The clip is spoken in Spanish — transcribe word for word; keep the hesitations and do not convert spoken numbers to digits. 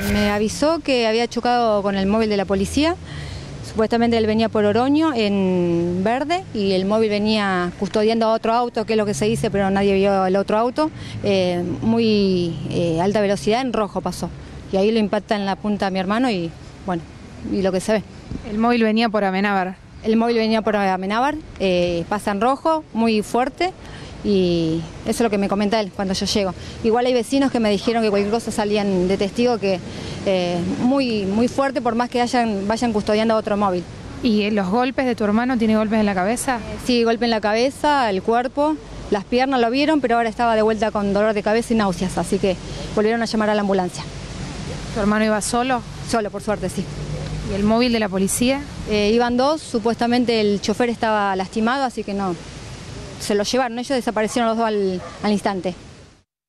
Me avisó que había chocado con el móvil de la policía. Supuestamente él venía por Oroño en verde y el móvil venía custodiando a otro auto, que es lo que se dice, pero nadie vio el otro auto. Eh, muy eh, alta velocidad, en rojo pasó. Y ahí lo impacta en la punta a mi hermano y bueno, y lo que se ve. El móvil venía por Amenábar. El móvil venía por Amenábar, eh, pasa en rojo, muy fuerte. Y eso es lo que me comenta él cuando yo llego. Igual hay vecinos que me dijeron que cualquier cosa salían de testigo, que eh, muy, muy fuerte, por más que hayan, vayan custodiando a otro móvil. ¿Y los golpes de tu hermano? ¿Tiene golpes en la cabeza? Eh, sí, golpe en la cabeza, el cuerpo, las piernas lo vieron, pero ahora estaba de vuelta con dolor de cabeza y náuseas, así que volvieron a llamar a la ambulancia. ¿Tu hermano iba solo? Solo, por suerte, sí. ¿Y el móvil de la policía? Eh, iban dos, supuestamente el chofer estaba lastimado, así que no, se lo llevaron, ellos desaparecieron los dos al, al instante.